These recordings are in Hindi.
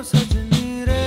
सजनी रे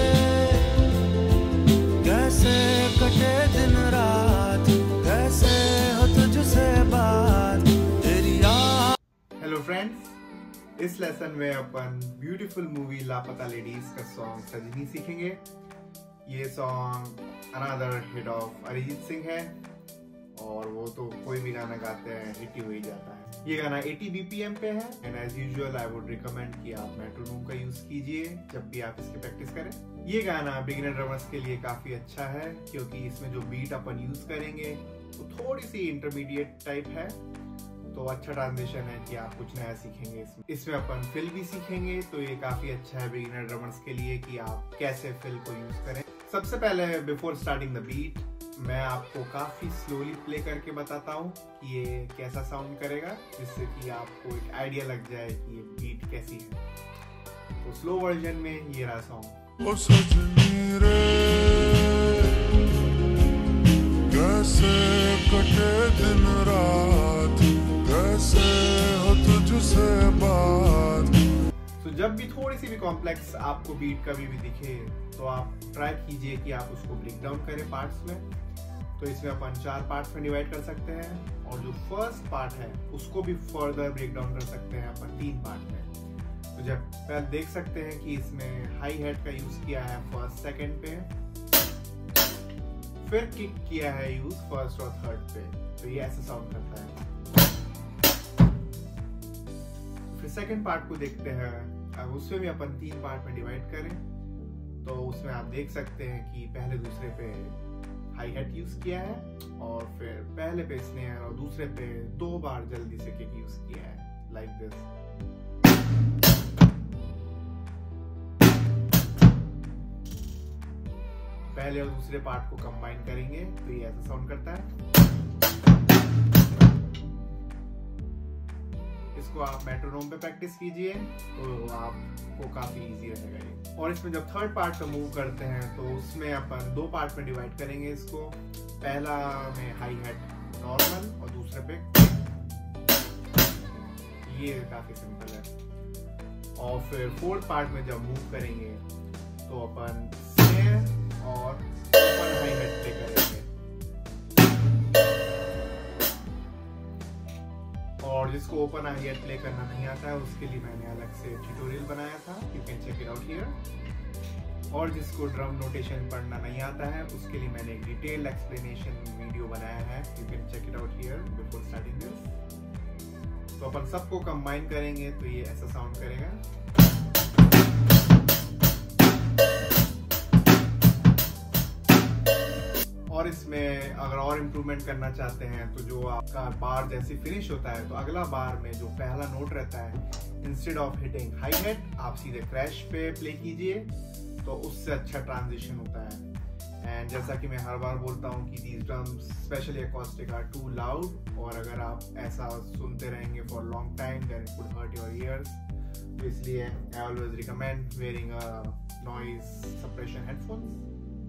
कैसे कटे दिन रात, कैसे हो तुझसे बात तेरी याद। हेलो फ्रेंड्स, इस लेसन में अपन ब्यूटीफुल मूवी लापता लेडीज का सॉन्ग सजनी सीखेंगे। ये song another hit of Arijit Singh है और वो तो कोई भी गाना गाते हैं हिट ही हो ही जाता है। ये गाना 80 BPM पे है and as usual I would recommend कि आप मेट्रोनोम का यूज कीजिए जब भी आप इसकी प्रैक्टिस करें। ये गाना बिगिनर ड्रमर्स के लिए काफी अच्छा है क्योंकि इसमें जो बीट अपन यूज करेंगे वो थोड़ी सी इंटरमीडिएट टाइप है, तो अच्छा ट्रांजिशन है कि आप कुछ नया सीखेंगे। इसमें अपन फिल भी सीखेंगे, तो ये काफी अच्छा है बिगिनर ड्रमर्स के लिए कि आप कैसे फिल को यूज करें। सबसे पहले बिफोर स्टार्टिंग द बीट मैं आपको काफी स्लोली प्ले करके बताता हूँ कि ये कैसा साउंड करेगा, जिससे कि आपको एक आइडिया लग जाए कि ये बीट कैसी है। तो स्लो वर्जन में ये रहा सॉन्ग। ओ सजनी रे कैसे कटे दिन रात, कैसे हो तुझसे बात। तो जब भी थोड़ी सी भी कॉम्प्लेक्स आपको बीट कभी भी दिखे तो आप ट्राई कीजिए कि आप उसको ब्रेक डाउन करें पार्ट्स में। तो इसमें अपन 4 पार्ट्स में डिवाइड कर सकते हैं और जो फर्स्ट पार्ट है उसको भी फर्दर ब्रेक डाउन कर सकते हैं अपन 3 पार्ट में। तो जब पहले देख सकते हैं कि इसमें हाई हेड का यूज किया है फर्स्ट सेकंड पे, फिर किक किया है यूज फर्स्ट और थर्ड पे, तो ये ऐसा साउंड करता है। फिर सेकंड पार्ट को देखते हैं, अब उसमें भी अपन 3 पार्ट में डिवाइड करें तो उसमें आप देख सकते हैं कि पहले दूसरे पे हाई हेड यूज किया है और फिर पहले पे स्नेयर और दूसरे पे 2 बार जल्दी से किक यूज किया है लाइक दिस। पहले और दूसरे पार्ट को कंबाइन करेंगे तो ये ऐसा साउंड करता है। इसको आप मेट्रोनोम पे प्रैक्टिस कीजिए तो आपको काफी इजी रहेगा ये। और इसमें जब थर्ड पार्ट का मूव करते हैं तो उसमें अपन 2 पार्ट में डिवाइड करेंगे इसको। पहला में हाई हेड नॉर्मल और दूसरे पे, ये काफी सिंपल है। और फिर फोर्थ पार्ट में जब मूव करेंगे तो अपन स्नेयर और अपन हाई हेड प्ले करेंगे। और जिसको ओपन हाई हेड प्ले करना नहीं आता है उसके लिए मैंने अलग से ट्यूटोरियल बनाया था, you can check it out here. और जिसको ड्रम नोटेशन पढ़ना नहीं आता है उसके लिए मैंने एक डिटेल्ड एक्सप्लेनेशन वीडियो बनाया है, you can check it out here before starting this. तो अपन सबको कंबाइन करेंगे तो ये ऐसा साउंड करेगा। और इसमें अगर और इम्प्रूवमेंट करना चाहते हैं तो जो आपका बार जैसे फिनिश होता है तो अगला बार में जो पहला नोट रहता है, instead of hitting hi hat आप सीधे क्रैश पे प्ले कीजिए, तो उससे अच्छा ट्रांजिशन होता है। एंड जैसा कि मैं हर बार बोलता हूँ कि these drums specially acoustic are too loud, और अगर आप ऐसा सुनते रहेंगे for long time then it would hurt your ears. तो इसलिए I always recommend wearing a noise suppression headphones.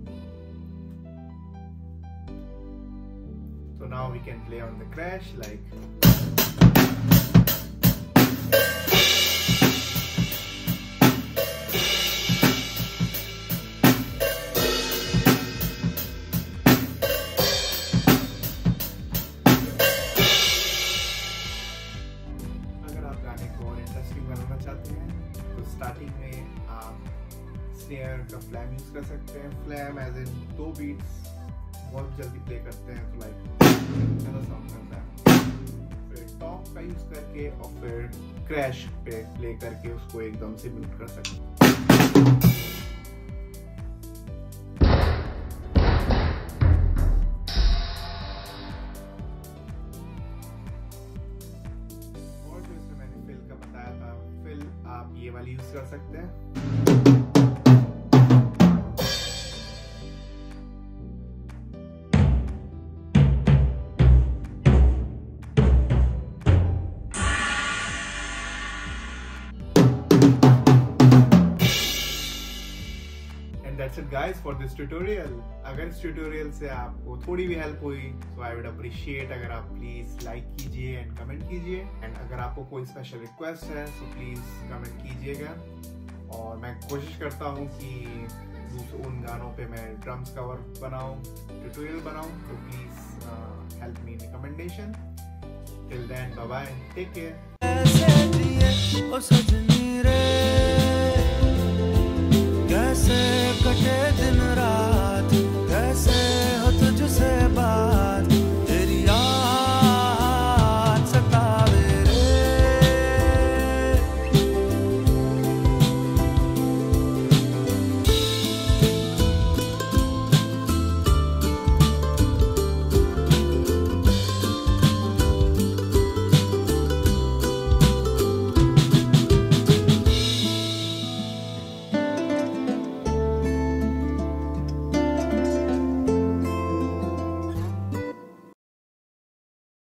So now we can play on the crash like अगर आप गाने को और इंटरेस्टिंग बनाना चाहते हैं तो स्टार्टिंग में आप स्नेयर का फ्लैम यूज कर सकते हैं। फ्लैम एज इन 2 बीट्स बहुत जल्दी प्ले करते हैं तो लाइक ऐसा साउंड करता है। फिर टॉप का यूज करके और फिर क्रैश पे प्ले करके उसको एकदम से म्यूट कर सकते हैं। और जो इसमें मैंने फिल का बताया था, फिल आप ये वाली यूज कर सकते हैं। That's it guys for this tutorial. अगर इस ट्यूटोरियल से आपको थोड़ी भी हेल्प हुई तो आई वुड अप्रिशिएट अगर आप प्लीज लाइक कीजिए एंड कमेंट कीजिए, एंड अगर आपको कोई स्पेशल रिक्वेस्ट है तो प्लीज कमेंट कीजिएगा। और मैं कोशिश करता हूँ कि उन गानों पे मैं ड्रम्स कवर बनाऊँ, ट्यूटोरियल बनाऊँ, तो please help me in recommendation. Till then bye bye, take care. कैसे जिए ओ सजनी रे, कैसे कटे दिन